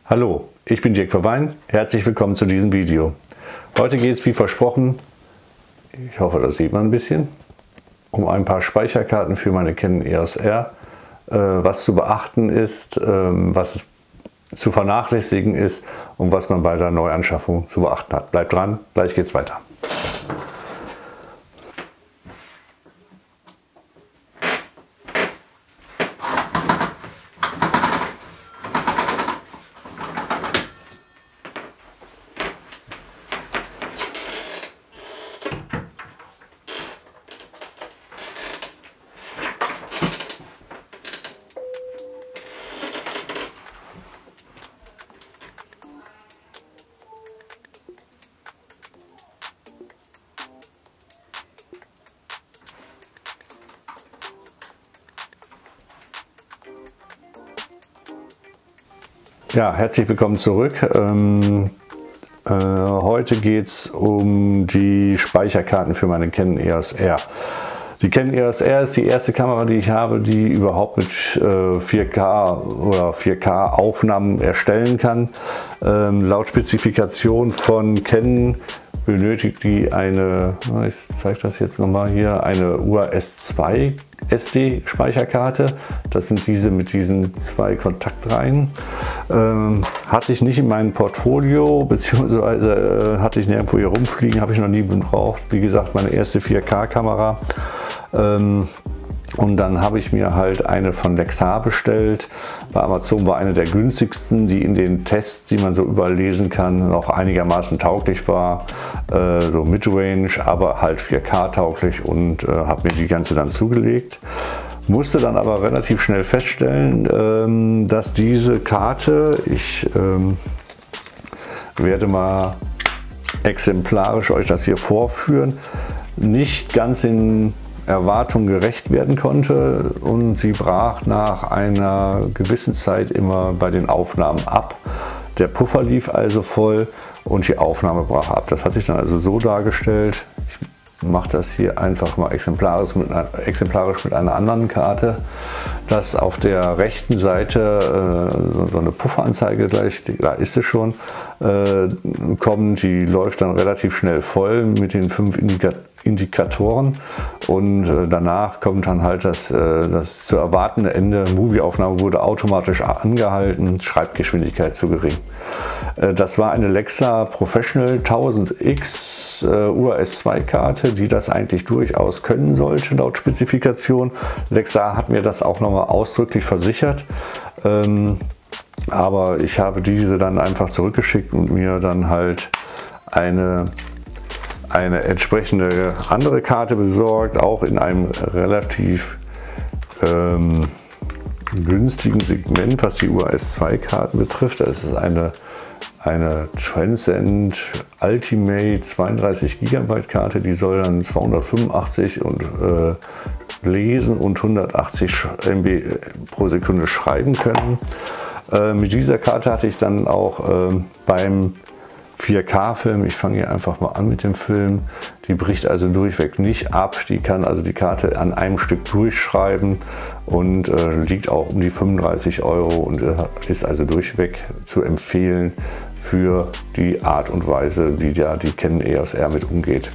Hallo, ich bin Dirk Verwein, herzlich willkommen zu diesem Video. Heute geht es wie versprochen, ich hoffe das sieht man ein bisschen, um ein paar Speicherkarten für meine Canon EOS R. Was zu beachten ist, was zu vernachlässigen ist und was man bei der Neuanschaffung zu beachten hat. Bleibt dran, gleich geht's weiter. Ja, herzlich willkommen zurück. Heute geht es um die Speicherkarten für meine Canon EOS R. Die Canon EOS R ist die erste Kamera, die ich habe, die überhaupt mit 4K oder 4K Aufnahmen erstellen kann. Laut Spezifikation von Canon benötigt die eine, ich zeige das jetzt nochmal hier, eine UAS 2 SD Speicherkarte. Das sind diese mit diesen zwei Kontaktreihen. Hatte ich nicht in meinem Portfolio, beziehungsweise hatte ich nirgendwo hier rumfliegen, habe ich noch nie gebraucht. Wie gesagt, meine erste 4K Kamera. Und dann habe ich mir halt eine von Lexar bestellt. Bei Amazon war eine der günstigsten, die in den Tests, die man so überall lesen kann, noch einigermaßen tauglich war. So Midrange, aber halt 4K tauglich, und habe mir die ganze dann zugelegt. Musste dann aber relativ schnell feststellen, dass diese Karte, ich werde mal exemplarisch euch das hier vorführen, nicht ganz in Erwartungen gerecht werden konnte, und sie brach nach einer gewissen Zeit immer bei den Aufnahmen ab. Der Puffer lief also voll und die Aufnahme brach ab. Das hat sich dann also so dargestellt. Ich mache das hier einfach mal exemplarisch mit einer anderen Karte, dass auf der rechten Seite so eine Pufferanzeige, gleich, da ist sie schon, kommt. Die läuft dann relativ schnell voll mit den 5 Indikatoren, und danach kommt dann halt das zu erwartende Ende. Movieaufnahme wurde automatisch angehalten, Schreibgeschwindigkeit zu gering. Das war eine Lexar Professional 1000X UAS 2 Karte, die das eigentlich durchaus können sollte laut Spezifikation. Lexar hat mir das auch nochmal ausdrücklich versichert. Aber ich habe diese dann einfach zurückgeschickt und mir dann halt eine entsprechende andere Karte besorgt, auch in einem relativ günstigen Segment, was die UAS 2 Karten betrifft. Das ist eine Transcend Ultimate 32 GB Karte, die soll dann 285 und lesen und 180 MB pro Sekunde schreiben können. Mit dieser Karte hatte ich dann auch beim 4K-Film, ich fange hier einfach mal an mit dem Film, die bricht also durchweg nicht ab, die kann also die Karte an einem Stück durchschreiben und liegt auch um die 35 € und ist also durchweg zu empfehlen für die Art und Weise, wie ja die Canon EOS R mit umgeht.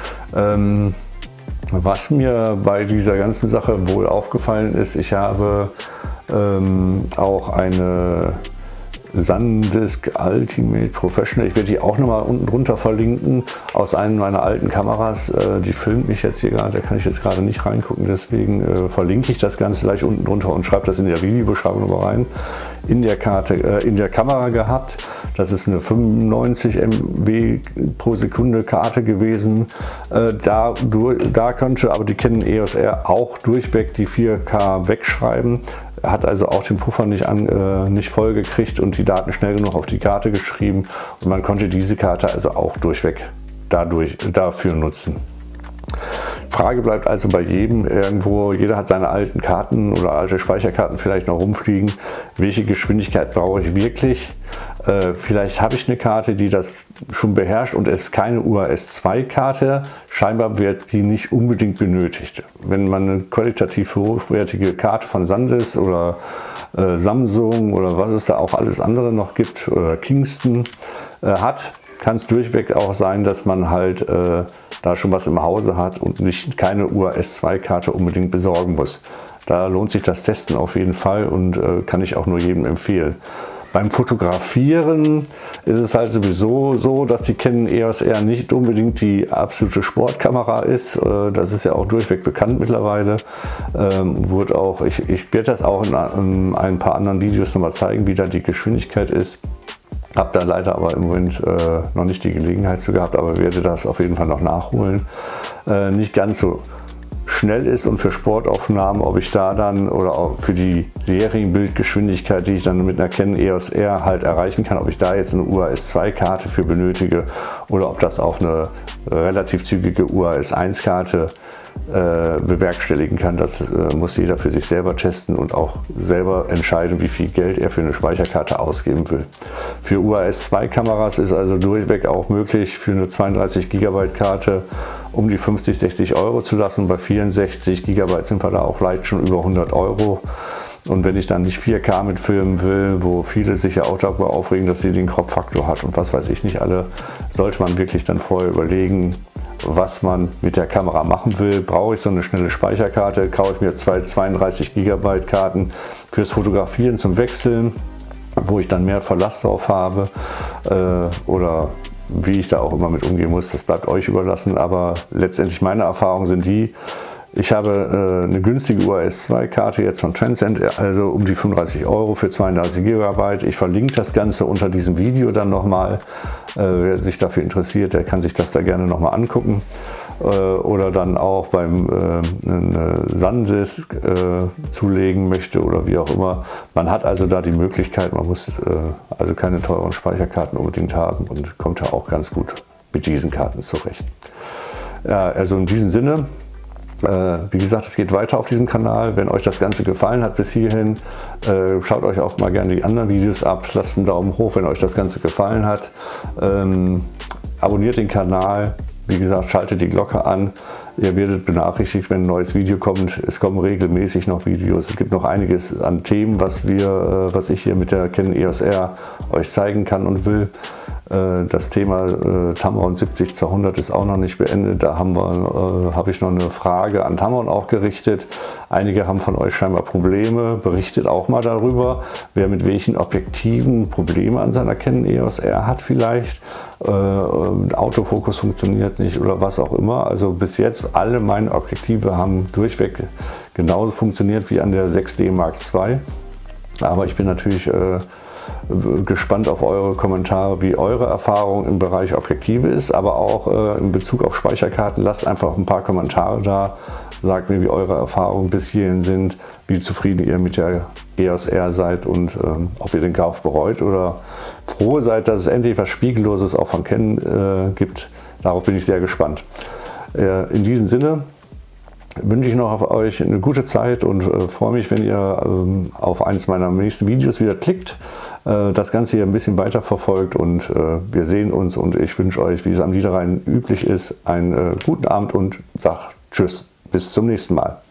Was mir bei dieser ganzen Sache wohl aufgefallen ist, ich habe auch eine SanDisk Ultimate Professional. Ich werde die auch nochmal unten drunter verlinken, aus einer meiner alten Kameras. Die filmt mich jetzt hier gerade, da kann ich jetzt gerade nicht reingucken, deswegen verlinke ich das Ganze gleich unten drunter und schreibe das in der Videobeschreibung nochmal rein. In der Kamera gehabt. Das ist eine 95 MB pro Sekunde Karte gewesen. Da konnte aber die Canon EOS R auch durchweg die 4K wegschreiben. Hat also auch den Puffer nicht voll gekriegt und die Daten schnell genug auf die Karte geschrieben, und man konnte diese Karte also auch durchweg dafür nutzen. Frage bleibt also bei jedem irgendwo, jeder hat seine alten Karten oder alte Speicherkarten vielleicht noch rumfliegen. Welche Geschwindigkeit brauche ich wirklich? Vielleicht habe ich eine Karte, die das schon beherrscht und es ist keine UAS 2 Karte. Scheinbar wird die nicht unbedingt benötigt. Wenn man eine qualitativ hochwertige Karte von SanDisk oder Samsung oder was es da auch alles andere noch gibt oder Kingston hat, kann es durchweg auch sein, dass man halt da schon was im Hause hat und keine UAS-2-Karte unbedingt besorgen muss. Da lohnt sich das Testen auf jeden Fall und kann ich auch nur jedem empfehlen. Beim Fotografieren ist es halt sowieso so, dass die Canon EOS R nicht unbedingt die absolute Sportkamera ist. Das ist ja auch durchweg bekannt mittlerweile. Ich werde das auch in ein paar anderen Videos nochmal zeigen, wie da die Geschwindigkeit ist. Habe da leider aber im Moment noch nicht die Gelegenheit zu gehabt, aber werde das auf jeden Fall noch nachholen. Nicht ganz so schnell ist und für Sportaufnahmen, ob ich da dann oder auch für die Serienbildgeschwindigkeit, die ich dann mit einer Canon EOS R halt erreichen kann, ob ich da jetzt eine UAS-2-Karte für benötige oder ob das auch eine relativ zügige UAS-1-Karte bewerkstelligen kann. Das muss jeder für sich selber testen und auch selber entscheiden, wie viel Geld er für eine Speicherkarte ausgeben will. Für UAS-2-Kameras ist also durchweg auch möglich, für eine 32 GB Karte um die 50, 60 Euro zu lassen. Bei 64 GB sind wir da auch leicht schon über 100 Euro. Und wenn ich dann nicht 4K mit filmen will, wo viele sich ja auch darüber aufregen, dass sie den Crop-Faktor hat und was weiß ich nicht alle, sollte man wirklich dann vorher überlegen, was man mit der Kamera machen will. Brauche ich so eine schnelle Speicherkarte? Kaufe ich mir zwei 32 GB Karten fürs Fotografieren zum Wechseln, wo ich dann mehr Verlass drauf habe? Oder wie ich da auch immer mit umgehen muss, das bleibt euch überlassen. Aber letztendlich meine Erfahrungen sind die, ich habe eine günstige UAS-2-Karte jetzt von Transcend, also um die 35 Euro für 32 GB. Ich verlinke das Ganze unter diesem Video dann nochmal. Wer sich dafür interessiert, der kann sich das da gerne nochmal angucken. Oder dann auch beim SanDisk zulegen möchte oder wie auch immer. Man hat also da die Möglichkeit, man muss also keine teuren Speicherkarten unbedingt haben und kommt ja auch ganz gut mit diesen Karten zurecht. Ja, also in diesem Sinne. Wie gesagt, es geht weiter auf diesem Kanal. Wenn euch das Ganze gefallen hat bis hierhin, schaut euch auch mal gerne die anderen Videos ab. Lasst einen Daumen hoch, wenn euch das Ganze gefallen hat. Abonniert den Kanal. Wie gesagt, schaltet die Glocke an. Ihr werdet benachrichtigt, wenn ein neues Video kommt. Es kommen regelmäßig noch Videos. Es gibt noch einiges an Themen, was ich hier mit der Canon EOS R euch zeigen kann und will. Das Thema Tamron 70-200 ist auch noch nicht beendet. Da habe ich noch eine Frage an Tamron auch gerichtet. Einige haben von euch scheinbar Probleme. Berichtet auch mal darüber, wer mit welchen Objektiven Probleme an seiner Canon EOS R hat vielleicht. Autofokus funktioniert nicht oder was auch immer. Also bis jetzt alle meine Objektive haben durchweg genauso funktioniert wie an der 6D Mark II. Aber ich bin natürlich gespannt auf eure Kommentare, wie eure Erfahrung im Bereich Objektive ist, aber auch in Bezug auf Speicherkarten. Lasst einfach ein paar Kommentare da, sagt mir, wie eure Erfahrungen bis hierhin sind, wie zufrieden ihr mit der EOS R seid und ob ihr den Kauf bereut oder froh seid, dass es endlich was Spiegelloses auch von Canon gibt. Darauf bin ich sehr gespannt. In diesem Sinne wünsche ich noch auf euch eine gute Zeit und freue mich, wenn ihr auf eines meiner nächsten Videos wieder klickt, das Ganze hier ein bisschen weiter verfolgt und wir sehen uns und ich wünsche euch, wie es am Niederrhein üblich ist, einen guten Abend und sage Tschüss, bis zum nächsten Mal.